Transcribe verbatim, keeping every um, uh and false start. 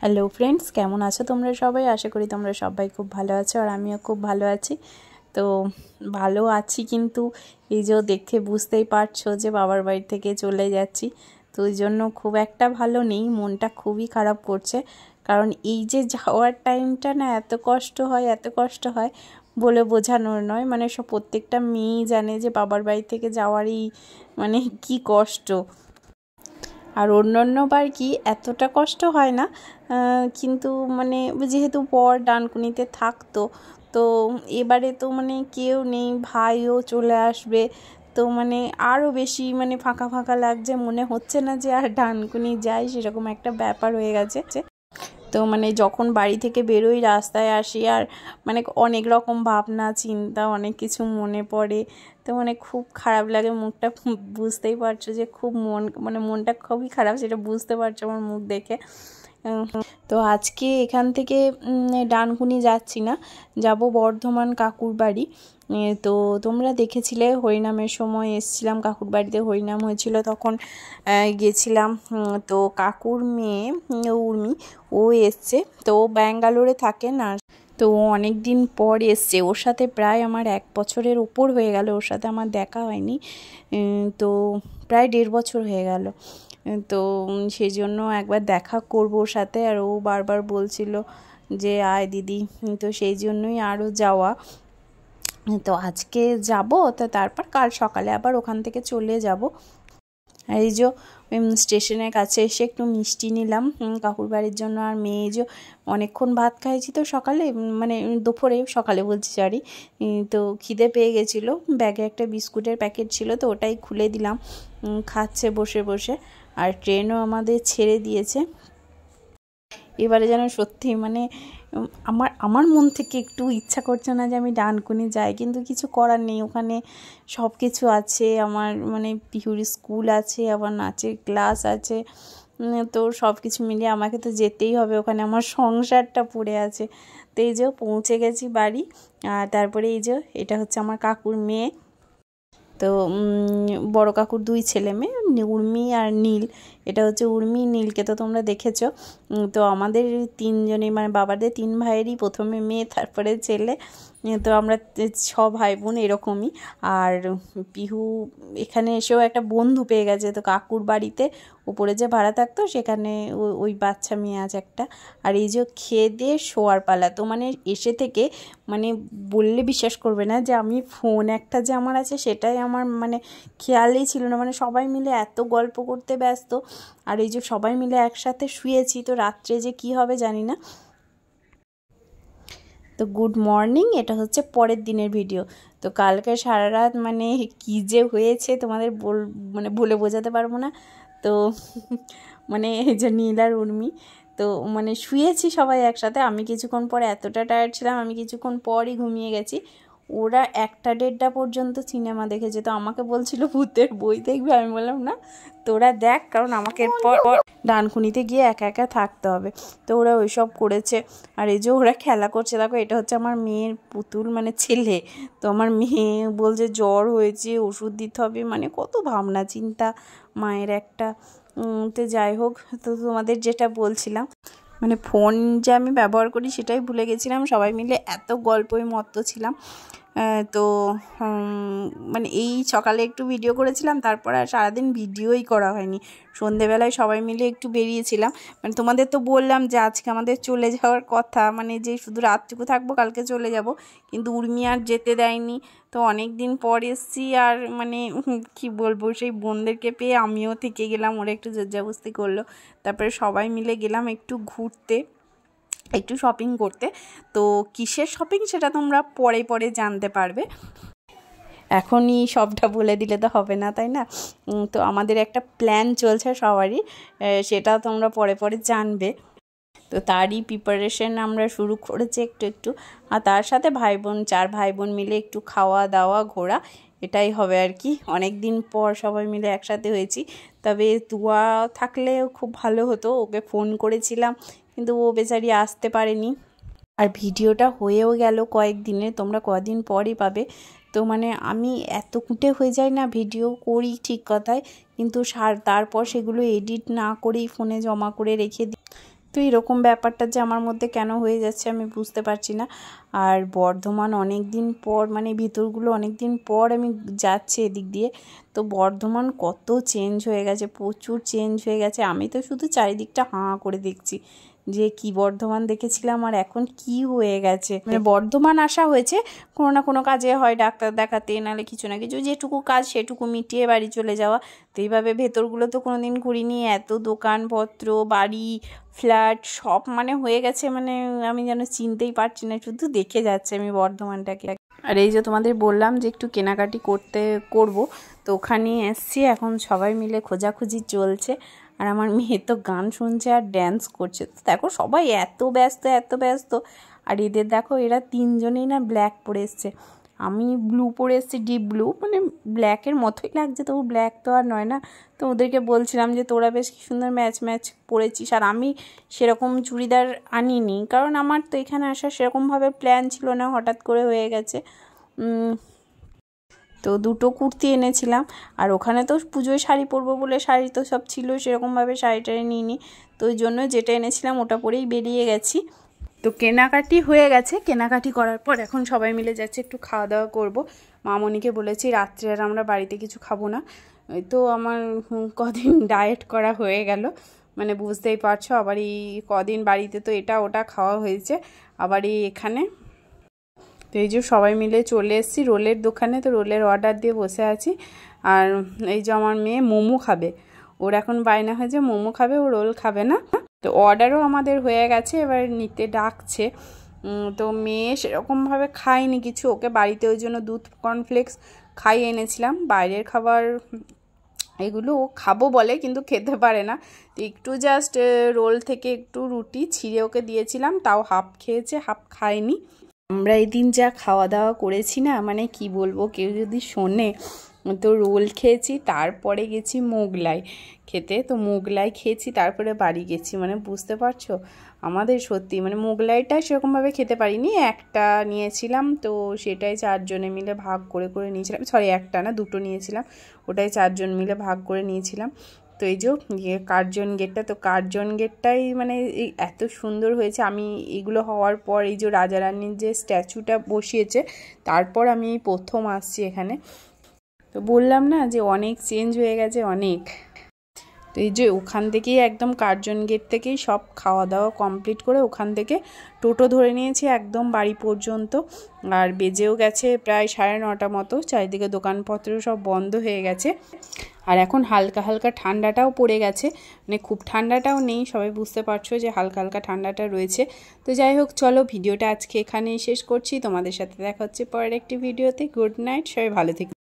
Hello friends, কেমন আছো তোমরা সবাই? আশা করি তোমরা সবাই খুব ভালো আছো আর আমিও খুব ভালো আছি। তো ভালো আছি, কিন্তু এই যে দেখে বুঝতেই পারছো যে বাবার বাড়ি থেকে চলে যাচ্ছি, তো ওই জন্য খুব একটা ভালো নেই, মনটা খুবই খারাপ করছে। কারণ এই যে যাওয়ার টাইমটা না এত কষ্ট হয় এত কষ্ট হয় বলে বোঝানোর নয়। মানে সব প্রত্যেকটা মেয়েই জানে যে বাবার বাড়ি থেকে যাওয়ারই মানে কি কষ্ট। আর অন্য অন্যবার কি এতটা কষ্ট হয় না, কিন্তু মানে যেহেতু বর ডানকুনিতে থাকতো, তো এবারে তো মানে কেউ নেই, ভাইও চলে আসবে, তো মানে আরও বেশি মানে ফাঁকা ফাঁকা লাগছে, মনে হচ্ছে না যে আর ডানকুনি যাই, সেরকম একটা ব্যাপার হয়ে গেছে। তো মানে যখন বাড়ি থেকে বেরোই, রাস্তায় আসি, আর মানে অনেক রকম ভাবনা চিন্তা অনেক কিছু মনে পড়ে, তো মানে খুব খারাপ লাগে। মুখটা বুঝতেই পারছো যে খুব মন মানে মনটা খুবই খারাপ, সেটা বুঝতে পারছো আমার মুখ দেখে। তো আজকে এখান থেকে ডানকুনি যাচ্ছি না, যাব বর্ধমান কাকুর বাড়ি। তো তোমরা দেখেছিলে হরিনামের সময় এসছিলাম কাকুর বাড়িতে, হরিনাম হয়েছিল তখন গেছিলাম। তো কাকুর মেয়ে উর্মি ও এসছে, তো ও ব্যাঙ্গালোরে থাকে না, তো ও অনেক দিন পর এসছে। ওর সাথে প্রায় আমার এক বছরের ওপর হয়ে গেল ওর সাথে আমার দেখা হয়নি, তো প্রায় দেড় বছর হয়ে গেল। তো সেই জন্য একবার দেখা করবো ওর সাথে, আর ও বারবার বলছিল যে আয় দিদি, তো সেই জন্যই আরও যাওয়া। তো আজকে যাব, তো তারপর কাল সকালে আবার ওখান থেকে চলে যাব। আর এই যে স্টেশনের কাছে এসে একটু মিষ্টি নিলাম কাকুর বাড়ির জন্য। আর মেয়ে যে অনেকক্ষণ ভাত খাইছি তো সকালে, মানে দুপুরে, সকালে বলছি সরি, তো খিদে পেয়ে গেছিলো। ব্যাগে একটা বিস্কুটের প্যাকেট ছিল, তো ওটাই খুলে দিলাম, খাচ্ছে বসে বসে। আর ট্রেনও আমাদের ছেড়ে দিয়েছে। এবারে যেন সত্যি মানে আমার আমার মন থেকে একটু ইচ্ছা করছে না যে আমি ডানকুনি যাই, কিন্তু কিছু করার নেই, ওখানে সব কিছু আছে। আমার মানে পিহুর স্কুল আছে, আবার নাচের ক্লাস আছে, তো সব কিছু মিলিয়ে আমাকে তো যেতেই হবে, ওখানে আমার সংসারটা পড়ে আছে। তো এই যে পৌঁছে গেছি বাড়ি। আর তারপরে এই যে এটা হচ্ছে আমার কাকুর মেয়ে, তো বড় কাকুর দুই ছেলে মেয়ে, উর্মি আর নীল। এটা হচ্ছে উর্মি, নীলকে তো তোমরা দেখেছো। তো আমাদের তিনজনই মানে বাবাদের তিন ভাইয়েরই প্রথমে মেয়ে, তারপরে ছেলে, তো আমরা ছ ভাই বোন এরকমই। আর পিহু এখানে এসেও একটা বন্ধু পেয়ে গেছে, তো কাকুর বাড়িতে উপরে যে ভাড়া থাকতো সেখানে ওই বাচ্চা মেয়ে আছে একটা। আর এই যে খেয়ে দিয়ে শোয়ার পালা, তো মানে এসে থেকে মানে বললে বিশ্বাস করবে না যে আমি ফোন একটা যে আমার আছে সেটাই আমার মানে খেয়ালই ছিল না। মানে সবাই মিলে এত গল্প করতে ব্যস্ত, আর এই যে সবাই মিলে একসাথে শুয়েছি, তো রাত্রে যে কি হবে জানি না। তো গুড মর্নিং, এটা হচ্ছে পরের দিনের ভিডিও। তো কালকে সারা রাত মানে কী যে হয়েছে তোমাদের বল মানে বলে বোঝাতে পারবো না। তো মানে এই যে নীল আর উর্মি, তো মানে শুয়েছি সবাই একসাথে। আমি কিছুক্ষণ পরে এতটা টায়ার্ড ছিলাম, আমি কিছুক্ষণ পরই ঘুমিয়ে গেছি। ওরা একটা দেড়টা পর্যন্ত সিনেমা দেখেছে, তো আমাকে বলছিল ভূতের বই দেখবে, আমি বললাম না তোরা দেখ, কারণ আমাকে এরপর ডানকুনিতে গিয়ে একা একা থাকতে হবে। তো ওরা ওইসব করেছে। আর এই যে ওরা খেলা করছে, দেখো এটা হচ্ছে আমার মেয়ের পুতুল মানে ছেলে। তো আমার মেয়ে বলছে জ্বর হয়েছে, ওষুধ দিতে হবে, মানে কত ভাবনা চিন্তা মায়ের একটা। তো যাই হোক, তো তোমাদের যেটা বলছিলাম, মানে ফোন যে আমি ব্যবহার করি সেটাই ভুলে গেছিলাম, সবাই মিলে এত গল্পই মত্ত ছিলাম। তো মানে এই সকালে একটু ভিডিও করেছিলাম, তারপর আর সারাদিন ভিডিওই করা হয়নি। সন্ধেবেলায় সবাই মিলে একটু বেরিয়েছিলাম, মানে তোমাদের তো বললাম যে আজকে আমাদের চলে যাওয়ার কথা, মানে যে শুধু রাতটুকু থাকবো, কালকে চলে যাব, কিন্তু উর্মি আর যেতে দেয়নি। তো অনেক দিন পর এসছি, আর মানে কি বলবো, সেই বোনদেরকে পেয়ে আমিও থেকে গেলাম, ওরা একটু জোরজাবস্তি করলো। তারপরে সবাই মিলে গেলাম একটু ঘুরতে, একটু শপিং করতে। তো কিসের শপিং সেটা তোমরা পরে পরে জানতে পারবে, এখনই সবটা বলে দিলে তো হবে না, তাই না? তো আমাদের একটা প্ল্যান চলছে সবারই, সেটা তোমরা পরে পরে জানবে। তো তারই প্রিপারেশন আমরা শুরু করেছি একটু একটু, আর তার সাথে ভাই বোন, চার ভাই বোন মিলে একটু খাওয়া দাওয়া ঘোরা, এটাই হবে আর কি। অনেক দিন পর সবাই মিলে একসাথে হয়েছি। তবে তুয়া থাকলেও খুব ভালো হতো, ওকে ফোন করেছিলাম কিন্তু ও বেচারি আসতে পারেনি। আর ভিডিওটা হয়েও গেল কয়েকদিনে, তোমরা কদিন পরই পাবে। তো মানে আমি এত কুটে হয়ে যায় না, ভিডিও করি ঠিক কথায়, কিন্তু সার তারপর সেগুলো এডিট না করেই ফোনে জমা করে রেখে দিই। তো এরকম ব্যাপারটা যে আমার মধ্যে কেন হয়ে যাচ্ছে আমি বুঝতে পারছি না। আর বর্ধমান অনেক দিন পর, মানে ভিতরগুলো অনেক দিন পর আমি যাচ্ছি এদিক দিয়ে, তো বর্ধমান কত চেঞ্জ হয়ে গেছে, প্রচুর চেঞ্জ হয়ে গেছে। আমি তো শুধু চারিদিকটা হাঁ করে দেখছি যে কি বর্ধমান দেখেছিলাম আর এখন কি হয়ে গেছে। মানে বর্ধমান আসা হয়েছে কোনো না কোনো কাজে, হয় ডাক্তার দেখাতে, নাহলে কিছু না কিছু, যেটুকু কাজ সেটুকু মিটিয়ে বাড়ি চলে যাওয়া। তো এইভাবে ভেতরগুলো তো কোনো দিন ঘুরিনি। এত দোকানপত্র, বাড়ি, ফ্ল্যাট সব মানে হয়ে গেছে, মানে আমি যেন চিনতেই পারছি না, শুধু দেখে যাচ্ছে আমি বর্ধমানটাকে। আর এই যে তোমাদের বললাম যে একটু কেনাকাটি করতে করব, তো ওখানে এসছি, এখন সবাই মিলে খোঁজাখুঁজি চলছে। আর আমার মেয়ে তো গান শুনছে আর ড্যান্স করছে। তো দেখো সবাই এত ব্যস্ত এত ব্যস্ত। আর এদের দেখো এরা তিনজনেই না ব্ল্যাক পরে এসছে, আমি ব্লু পরে এসেছি, ডিপ ব্লু, মানে ব্ল্যাকের মতোই লাগছে, তবু ব্ল্যাক তো আর নয় না। তো ওদেরকে বলছিলাম যে তোরা বেশ কি সুন্দর ম্যাচ ম্যাচ পরেছিস, আর আমি সেরকম চুড়িদার আনিনি, কারণ আমার তো এখানে আসার সেরকমভাবে প্ল্যান ছিল না, হঠাৎ করে হয়ে গেছে। তো দুটো কুর্তি এনেছিলাম, আর ওখানে তো পুজোয় শাড়ি পরবো বলে শাড়ি তো সব ছিল, সেরকমভাবে শাড়ি টাড়ি নিইনি, তো ওই জন্য যেটা এনেছিলাম ওটা পরেই বেরিয়ে গেছি। তো কেনাকাটি হয়ে গেছে, কেনাকাটি করার পর এখন সবাই মিলে যাচ্ছে একটু খাওয়া দাওয়া করবো। মামনিকে বলেছি রাত্রে আর আমরা বাড়িতে কিছু খাবো না, ওই তো আমার কদিন ডায়েট করা হয়ে গেল, মানে বুঝতেই পারছো, আবার এই কদিন বাড়িতে তো এটা ওটা খাওয়া হয়েছে, আবার এই এখানে। তো এই যে সবাই মিলে চলে এসেছি রোলের দোকানে, তো রোলের অর্ডার দিয়ে বসে আছি। আর এই যে আমার মেয়ে মোমো খাবে, ওর এখন বায়না হয়েছে মোমো খাবে, ও রোল খাবে না। তো অর্ডারও আমাদের হয়ে গেছে, এবার নিতে ডাকছে। তো মেয়ে সেরকমভাবে খায়নি কিছু, ওকে বাড়িতে ওই জন্য দুধ কর্নফ্লেক্স খাইয়ে এনেছিলাম। বাইরের খাবার এগুলো ও খাবো বলে কিন্তু খেতে পারে না, তো একটু জাস্ট রোল থেকে একটু রুটি ছিঁড়ে ওকে দিয়েছিলাম, তাও হাফ খেয়েছে, হাফ খায়নি। আমরা এই দিন যা খাওয়া দাওয়া করেছি না, মানে কি বলবো, কেউ যদি শোনে। তো রোল খেয়েছি, তারপরে গেছি মোগলাই খেতে, তো মোগলাই খেয়েছি, তারপরে বাড়ি গেছি, মানে বুঝতে পারছো আমাদের সত্যি মানে মোগলাইটা সেরকমভাবে খেতে পারিনি, একটা নিয়েছিলাম, তো সেটাই চারজনে মিলে ভাগ করে করে নিয়েছিলাম, সরি একটা না দুটো নিয়েছিলাম, ওটাই চারজন মিলে ভাগ করে নিয়েছিলাম। তো এই যে ইয়ে কার্জন গেটটা, তো কার্জন গেটটাই মানে এত সুন্দর হয়েছে। আমি এগুলো হওয়ার পর এই যে রাজা রানীর যে স্ট্যাচুটা বসিয়েছে, তারপর আমি এই প্রথম আসছি এখানে। তো বললাম না যে অনেক চেঞ্জ হয়ে গেছে অনেক। তো এই যে ওখান থেকেই একদম কার্জন গেট থেকেই সব খাওয়া দাওয়া কমপ্লিট করে ওখান থেকে টোটো ধরে নিয়েছি একদম বাড়ি পর্যন্ত, আর বেজেও গেছে প্রায় সাড়ে নটা মতো, চারিদিকে দোকানপত্র সব বন্ধ হয়ে গেছে। আর এখন হালকা হালকা ঠান্ডাটাও পড়ে গেছে, মানে খুব ঠান্ডাটাও নেই, সবাই বুঝতে পারছো যে হালকা হালকা ঠান্ডাটা রয়েছে। তো যাই হোক, চলো ভিডিওটা আজকে এখানেই শেষ করছি, তোমাদের সাথে দেখা হচ্ছে পরের একটি ভিডিওতে। গুড নাইট, সবাই ভালো থেকো।